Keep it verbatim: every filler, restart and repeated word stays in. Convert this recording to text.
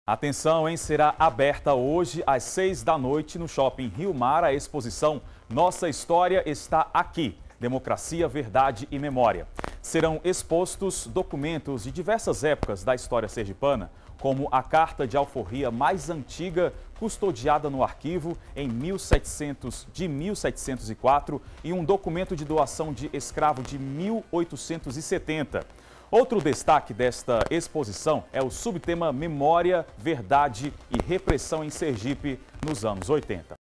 Atenção, hein? Será aberta hoje às seis da noite no Shopping Rio Mar a exposição Nossa História Está Aqui, Democracia, Verdade e Memória. Serão expostos documentos de diversas épocas da história sergipana, como a carta de alforria mais antiga custodiada no arquivo em mil e setecentos, de mil setecentos e quatro e um documento de doação de escravo de mil oitocentos e setenta. Outro destaque desta exposição é o subtema Memória, Verdade e Repressão em Sergipe nos anos oitenta.